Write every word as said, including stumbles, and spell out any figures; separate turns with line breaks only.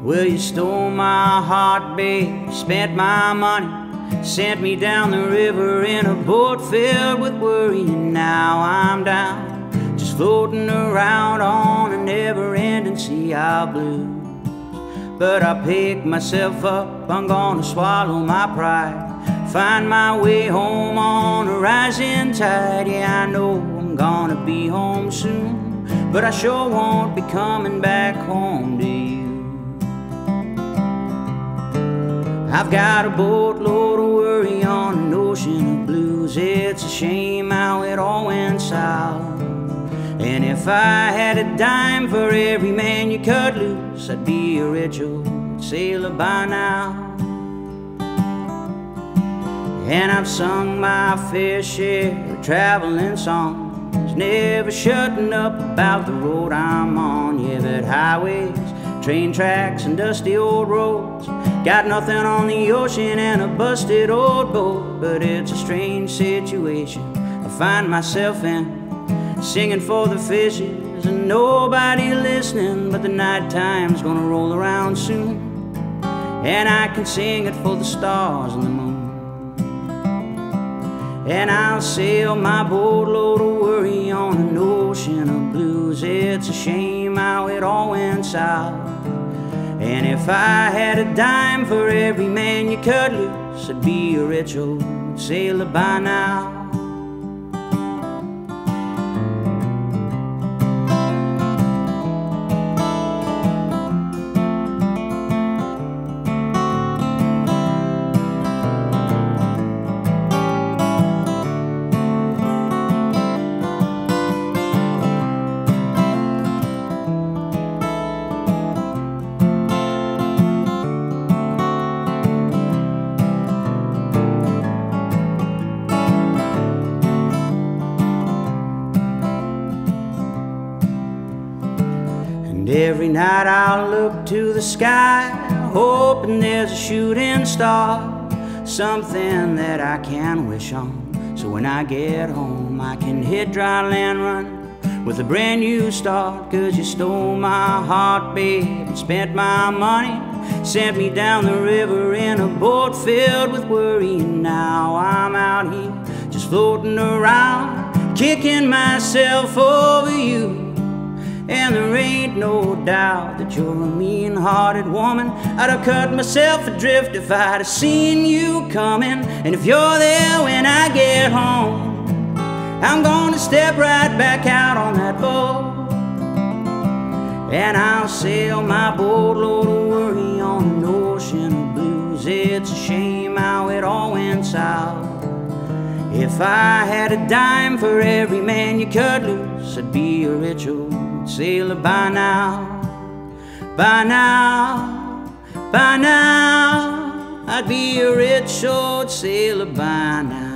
Well, you stole my heart, babe, spent my money, sent me down the river in a boat filled with worry, and now I'm down, just floating around on a never-ending sea of blues. But I pick myself up, I'm gonna swallow my pride, find my way home on a rising tide. Yeah, I know I'm gonna be home soon, but I sure won't be coming back home to you. I've got a boatload of worry on an ocean of blues. It's a shame how it all went south. And if I had a dime for every man you cut loose, I'd be a rich old sailor by now. And I've sung my fair share of traveling songs, never shutting up about the road I'm on. Yeah, but highways, train tracks, and dusty old roads got nothing on the ocean and a busted old boat. But it's a strange situation I find myself in, singing for the fishes and nobody listening. But the night time's gonna roll around soon, and I can sing it for the stars and the moon. And I'll sail my boatload of worry on an ocean of blues. It's a shame how it all went south. And if I had a dime for every man you cut loose, I'd be a rich old sailor by now. And every night I'll look to the sky, hoping there's a shooting star, something that I can wish on, so when I get home I can hit dry land running with a brand new start. Cause you stole my heart, babe, and spent my money, sent me down the river in a boat filled with worry. And now I'm out here just floating around, kicking myself over you. And there ain't no doubt that you're a mean-hearted woman. I'd have cut myself adrift if I'd have seen you coming. And if you're there when I get home, I'm gonna step right back out on that boat, and I'll sail my boatload of worry on an ocean of blues. It's a shame how it all went south. If I had a dime for every man you cut loose, I'd be a rich old sailor by now. By now, by now, I'd be a rich old sailor by now.